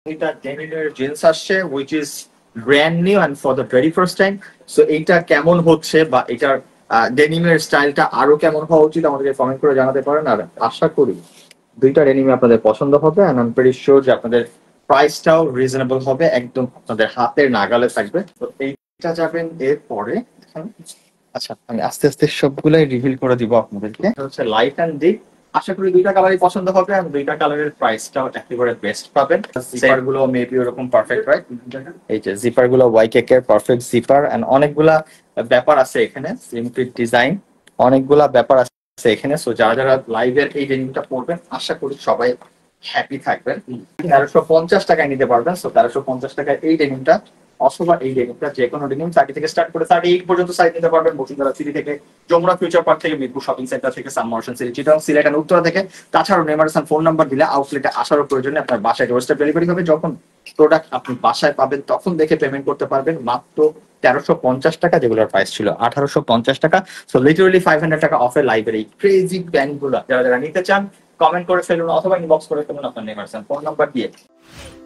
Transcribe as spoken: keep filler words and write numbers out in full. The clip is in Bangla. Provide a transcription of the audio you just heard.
এটা ডেনিমের জিন্স আসছে which is brand new and for the very first time. So এইটা কেমন হচ্ছে বা এটার ডেনিমের স্টাইলটা আরো কেমন হওয়া উচিত আমাদেরকে কমেন্ট করে জানাতে পারেন। আর আশা করি দুইটা ডেনিমে আপনাদের পছন্দ হবে and I'm pretty sure যে আপনাদের প্রাইসটাও রিজনেবল হবে, একদম আপনাদের হাতের নাগালে থাকবে। তো এইটা যাবেন এরপরে। আচ্ছা, আমি আস্তে আস্তে সবগুলাই রিভিল করে দিব আপনাদেরকে। এটা হচ্ছে লাইট এন্ড ডিপ। আশা করি দুইটা কালারই পছন্দ হবে আর দুইটা কালারের প্রাইসটাও একেবারে বেস্ট পাবেন। জিপার গুলো মেবি ওরকম পারফেক্ট, রাইট? এই যে জিপার গুলো ওয়াই কেক এর পারফেক্ট জিপার এন্ড অনেকগুলা ব্যাপার আছে এখানে, সিম্পলি ডিজাইন অনেকগুলা ব্যাপার আছে এখানে। সো যারা যারা লাইভের এই ডেনিমটা পরবেন আশা করি সবাই হ্যাপি থাকবেন। তেরোশো পঞ্চাশ টাকায় নিতে পারবেন। সো তেরোশো পঞ্চাশ টাকায় এই ডেনিমটা অথবা এই ডেনিমটা, যে কোনো ডেনিম থার্টি থেকে স্টার্ট করে থার্টি এইট পর্যন্ত সাইজ নিতে পারবেন। বসুন্ধরা সিটি থেকে, যমুনা ফিউচার পার্ক থেকে, মিরপুর শপিং সেন্টার থেকে, সাবমার্শন সিটি, চিটাগং, সিলেট এন্ড উত্তরা থেকে। তাছাড়াও নেমারসান ফোন নাম্বার দিলে আউটলেটে আসারও প্রয়োজনে আপনার বাসায় ডোরস্টেপ ডেলিভারি হবে। যখন প্রোডাক্ট আপনি বাসায় পাবেন তখন দেখে পেমেন্ট করতে পারবেন মাত্র তেরোশো পঞ্চাশ টাকা, যেগুলোর প্রাইস ছিল আঠারোশো পঞ্চাশ টাকা। সো লিটারালি ফাইভ হান্ড্রেড টাকা অফের লাইভের এই ক্রেজি প্যান্ট গুলো যারা যারা নিতে চান কমেন্ট করে ফেলুন অথবা ইনবক্স করে ফেলুন আপনার নেমারসান ফোন নাম্বার দিয়ে।